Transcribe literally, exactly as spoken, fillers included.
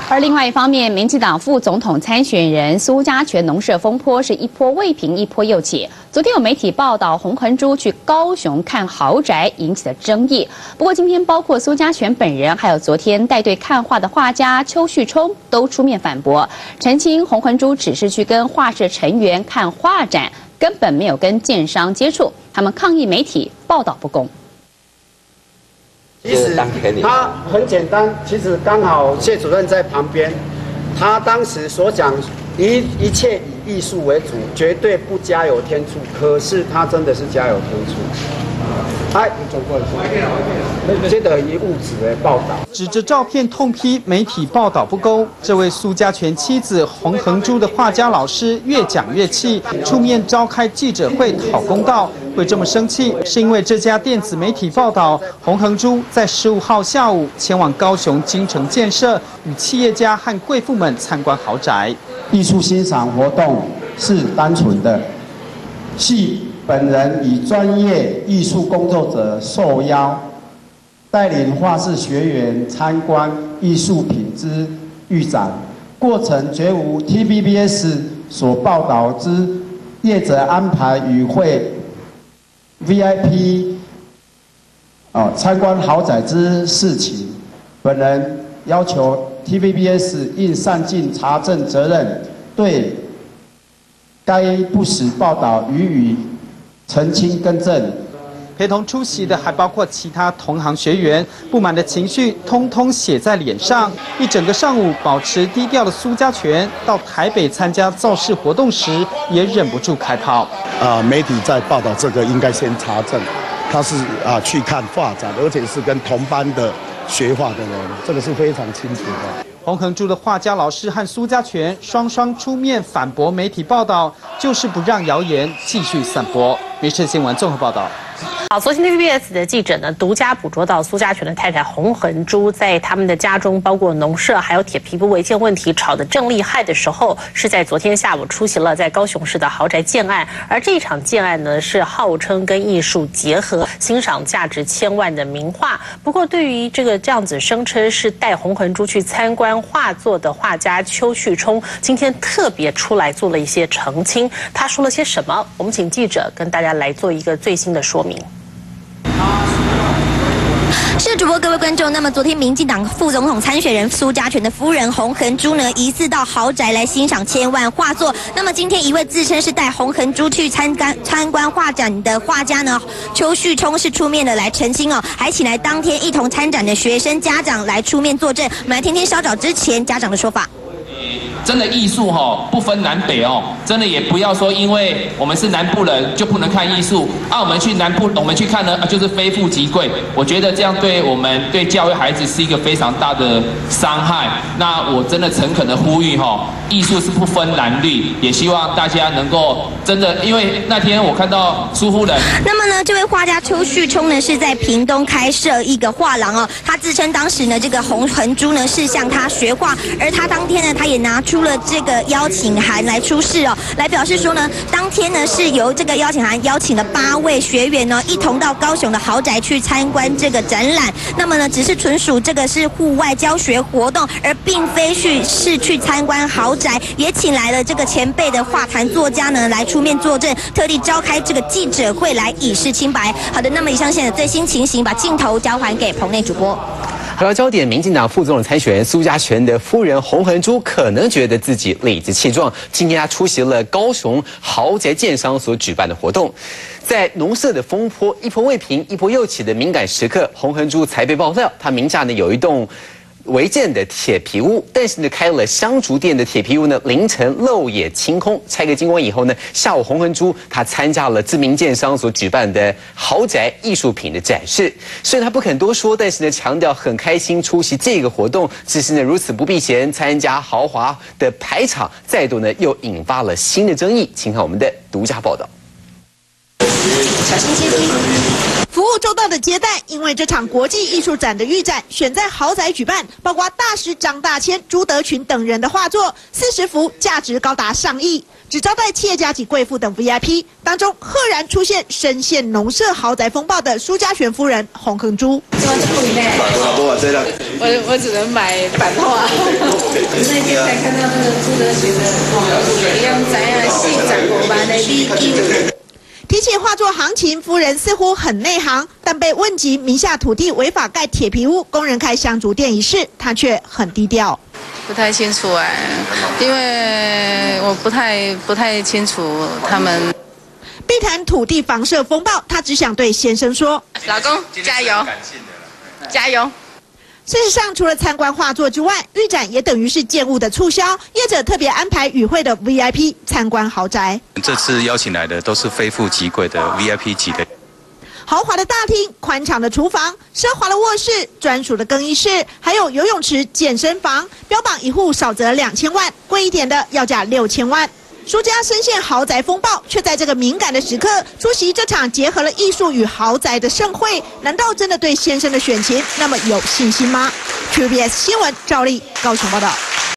而另外一方面，民进党副总统参选人苏家全农舍风波是一波未平，一波又起。昨天有媒体报道洪恒珠去高雄看豪宅，引起了争议。不过今天包括苏家全本人，还有昨天带队看画的画家邱旭冲都出面反驳，澄清洪恒珠只是去跟画社成员看画展，根本没有跟建商接触。他们抗议媒体报道不公。 其实他很简单，其实刚好谢主任在旁边，他当时所讲一一切以艺术为主，绝对不加油添醋。可是他真的是加油添醋。哎，这等于误指的报道， 指着照片痛批媒体报道不公。这位苏家全妻子洪恒珠的画家老师越讲越气，出面召开记者会讨公道。 会这么生气，是因为这家电子媒体报道，洪恒珠在十五号下午前往高雄京城建设，与企业家和贵妇们参观豪宅。 艺术欣赏活动是单纯的，系本人以专业艺术工作者受邀，带领画室学员参观艺术品之预展，过程绝无 T V B S 所报道之业者安排与会。 V I P 哦，参观豪宅之事情，本人要求 T V B S 应善尽查证责任，对该不实报道予以澄清更正。 陪同出席的还包括其他同行学员，不满的情绪通通写在脸上。一整个上午保持低调的苏家全，到台北参加造势活动时，也忍不住开炮。 啊，媒体在报道这个应该先查证，他是啊去看画展，而且是跟同班的学画的人，这个是非常清楚的。 洪恒珠的画家老师和苏家全双双出面反驳媒体报道，就是不让谣言继续散播。民视新闻综合报道。 好，昨天 T V B S 的记者呢，独家捕捉到苏家全的太太洪恒珠在他们的家中，包括农舍还有铁皮屋违建问题吵得正厉害的时候，是在昨天下午出席了在高雄市的豪宅建案，而这一场建案呢，是号称跟艺术结合，欣赏价值千万的名画。不过，对于这个这样子声称是带洪恒珠去参观画作的画家邱旭冲，今天特别出来做了一些澄清，他说了些什么？我们请记者跟大家来做一个最新的说明。 是主播各位观众，那么昨天民进党副总统参选人苏家全的夫人洪恒珠呢，疑似到豪宅来欣赏千万画作。那么今天一位自称是带洪恒珠去参观参观画展的画家呢，邱旭冲是出面的来澄清哦，还请来当天一同参展的学生家长来出面作证。我们来听听稍早之前家长的说法。 真的艺术哈不分南北哦，真的也不要说因为我们是南部人就不能看艺术啊，我们去南部我们去看呢就是非富即贵，我觉得这样对我们对教育孩子是一个非常大的伤害。那我真的诚恳的呼吁哈，艺术是不分蓝绿，也希望大家能够真的，因为那天我看到苏夫人。 那么呢，这位画家邱旭冲呢是在屏东开设一个画廊哦，他自称当时呢这个洪恒珠呢是向他学画，而他当天呢他也拿出 出了这个邀请函来出示哦，来表示说呢，当天呢是由这个邀请函邀请了八位学员呢，一同到高雄的豪宅去参观这个展览。那么呢，只是纯属这个是户外教学活动，而并非去是去参观豪宅。也请来了这个前辈的画坛作家呢来出面作证，特地召开这个记者会来以示清白。好的，那么以上现在的最新情形，把镜头交还给棚内主播。 好了，焦点，民进党副总统参选人苏家全的夫人洪恒珠可能觉得自己理直气壮。今天她出席了高雄豪宅建商所举办的活动，在农舍的风波一波未平、一波又起的敏感时刻，洪恒珠才被爆料，她名下呢有一栋 违建的铁皮屋，但是呢，开了香烛店的铁皮屋呢，凌晨漏野清空。拆个精光以后呢，下午洪恒珠他参加了知名建商所举办的豪宅艺术品的展示。虽然他不肯多说，但是呢，强调很开心出席这个活动。只是呢，如此不避嫌参加豪华的排场，再度呢又引发了新的争议。请看我们的独家报道。 小心接机。 服务周到的接待，因为这场国际艺术展的预展选在豪宅举办，包括大师张大千、朱德群等人的画作四十幅，价值高达上亿，只招待企业家及贵妇等 V I P。当中赫然出现深陷农舍豪宅风暴的苏家全夫人洪恒珠。 我我只能买版画。 看到那个朱德群的一样怎样细长我版的笔记。 提起画作行情，夫人似乎很内行，但被问及名下土地违法盖铁皮屋、工人开香烛店一事，她却很低调。 不太清楚哎，因为我不太不太清楚他们。 避谈土地房舍风暴，她只想对先生说：“ 老公加油，加油。” 事实上，除了参观画作之外，预展也等于是建物的促销。业者特别安排与会的 V I P 参观豪宅。 这次邀请来的都是非富即贵的 V I P 级的。 豪华的大厅、宽敞的厨房、奢华的卧室、专属的更衣室，还有游泳池、健身房，标榜一户少则两千万，贵一点的要价六千万。苏家深陷豪宅风暴，却在这个敏感的时刻出席这场结合了艺术与豪宅的盛会，难道真的对先生的选情那么有信心吗？Q B S 新闻赵丽高雄报道。